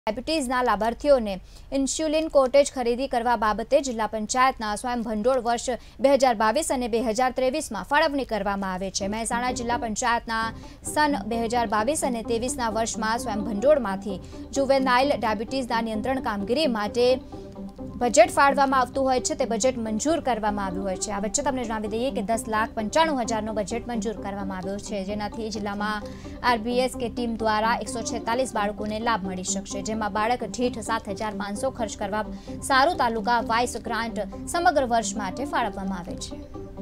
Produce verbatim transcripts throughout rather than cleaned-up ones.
डायबिटीजना लाभार्थीओने insulin cottage खरीदी करवा बाबते जिल्ला पंचायतना स्वयं भंडोळ वर्ष બે હજાર બાવીસ અને બે હજાર ત્રેવીસ માં ફાળવણી કરવામાં આવે છે। મહેસાણા જિલ્લા પંચાયતના સન બે હજાર બાવીસ અને ત્રેવીસના વર્ષમાં સ્વયં ભંડોળમાંથી જુવેનાઇલ ડાયાબિટીસના નિયંત્રણ કામગીરી માટે बजेट फाळवामां आवतुं होय छे ते बजेट मंजूर करवामां आव्युं होय छे। आ वच्चे तमने जणावी दઈએ કે દસ લાખ પંચાણું હજારનો બજેટ મંજૂર કરવામાં આવ્યો છે, જેનાથી જિલ્લામાં આરબીએસ કે ટીમ દ્વારા એકસો છેતાલીસ બાળકોને લાભ મળી શકશે, જેમાં બાળક દીઠ સાત હજાર પાંચસો ખર્ચ કરવા સારું તાલુકા વાઇસ ગ્રાન્ટ સમગ્ર વર્ષ માટે ફાળવવામાં આવે છે।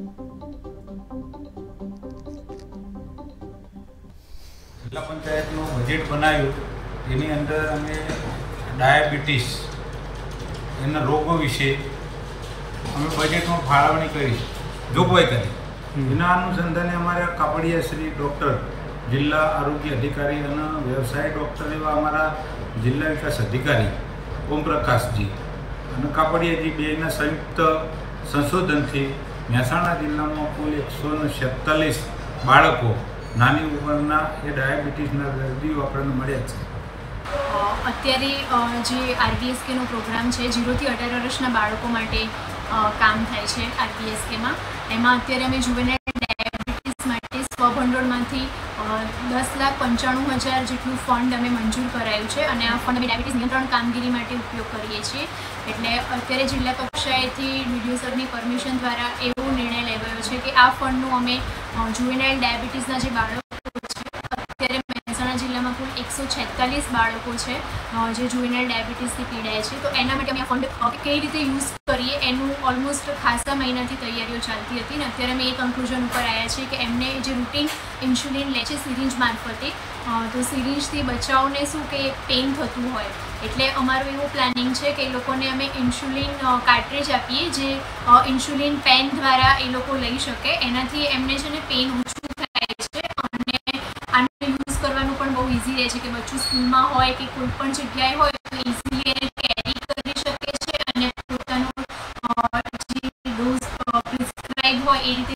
જિલ્લા પંચાયતનું બજેટ બનાવ્યું એની અંદર અમે ડાયાબિટીસ એના રોગો વિશે અમે બજેટમાં ફાળવણી કરી, જોગવાઈ કરી। એના અનુસંધાને અમારા કાપડિયા શ્રી ડૉક્ટર જિલ્લા આરોગ્ય અધિકારી અને વ્યવસાય ડૉક્ટર એવા અમારા જિલ્લા વિકાસ અધિકારી ઓમપ્રકાશજી અને કાપડિયાજી બેના સંયુક્ત સંશોધનથી મહેસાણા જિલ્લામાં કુલ એકસો છેતાલીસ બાળકો નાની ઉંમરના એ ડાયાબિટીસના દર્દીઓ આપણને મળ્યા છે। અત્યારે જે આરબીએસકેનો પ્રોગ્રામ છે જીરોથી અઢાર વર્ષના બાળકો માટે કામ થાય છે આરબીએસકેમાં। એમાં અત્યારે અમે જુવેનાઇલ ડાયાબિટીસ માટે સ્વભંડોળમાંથી દસ લાખ પંચાણું હજાર જેટલું ફંડ અમે મંજૂર કરાયું છે અને આ ફંડ અમે ડાયાબિટીસ નિયંત્રણ કામગીરી માટે ઉપયોગ કરીએ છીએ। એટલે અત્યારે જિલ્લા કક્ષાએથી ડીડીઓ સરની પરમિશન દ્વારા એવો નિર્ણય લેવાયો છે કે આ ફંડનું અમે જુવેનાઇલ ડાયાબિટીસના જે બાળકો અત્યારે મહેસાણા જિલ્લામાં કુલ એકસો છેતાલીસ બાળકો છે જે જુવેનાઇલ ડાયાબિટીસથી પીડાય છે, તો એના માટે અમે આ ફંડ કઈ રીતે યુઝ કરીએ એનું ઓલમોસ્ટ ખાસા મહિનાથી તૈયારીઓ ચાલતી હતી અને અત્યારે અમે એ કન્ક્લુઝન ઉપર આવ્યા છીએ કે એમને જે રૂટીન ઇન્સ્યુલિન લે છે સિરિંજ મારફતે, તો સિરિંજથી બચ્ચાઓને શું કે પેઇન થતું હોય એટલે અમારું એવું પ્લાનિંગ છે કે એ લોકોને અમે ઇન્સ્યુલિન કાર્ટ્રેજ આપીએ જે ઇન્સ્યુલિન પેન દ્વારા એ લોકો લઈ શકે, એનાથી એમને છે ને પેઇન ઓછું થાય છે અને આને યુઝ કરવાનું પણ બહુ ઇઝી રહે છે કે બચ્ચું સ્કૂલમાં હોય કે કોઈ પણ જગ્યાએ હોય